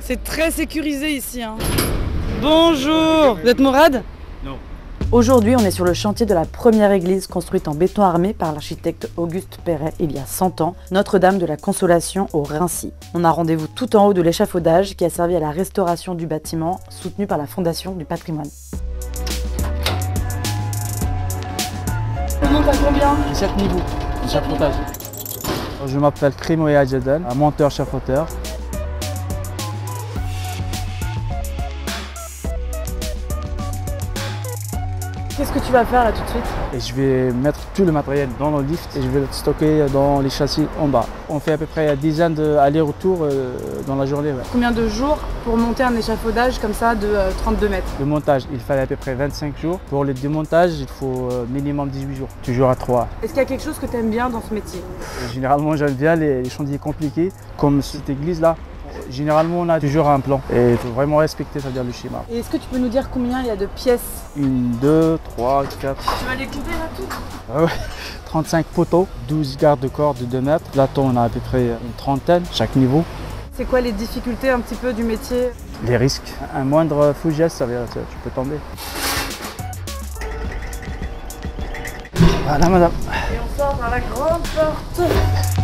C'est très sécurisé ici. Hein. Bonjour. Vous êtes Mourad? Non. Aujourd'hui, on est sur le chantier de la première église construite en béton armé par l'architecte Auguste Perret il y a 100 ans, Notre-Dame de la Consolation au Raincy. On a rendez-vous tout en haut de l'échafaudage qui a servi à la restauration du bâtiment, soutenu par la Fondation du patrimoine. On monte à combien? 7 niveaux d'échafaudage. Je m'appelle Krimoy Adjedel, monteur chapeauteur. Qu'est-ce que tu vas faire là tout de suite? Et je vais mettre tout le matériel dans le lift et je vais le stocker dans les châssis en bas. On fait à peu près une dizaine d'allers-retours dans la journée. Ouais. Combien de jours pour monter un échafaudage comme ça de 32 mètres? Le montage, il fallait à peu près 25 jours. Pour le démontage, il faut minimum 18 jours, toujours à 3. Est-ce qu'il y a quelque chose que tu aimes bien dans ce métier? Généralement, j'aime bien les chantiers compliqués, comme cette église-là. Généralement, on a toujours un plan et il faut vraiment respecter, ça veut dire le schéma. Et est-ce que tu peux nous dire combien il y a de pièces? 1, 2, 3, 4. Tu vas les compter là tout? Ah ouais. 35 poteaux, 12 garde-corps de 2 mètres. Plateau, on a à peu près une trentaine, chaque niveau. C'est quoi les difficultés un petit peu du métier? Les risques. Un moindre faux geste, ça veut dire tu peux tomber. Voilà, madame. Et on sort par la grande porte.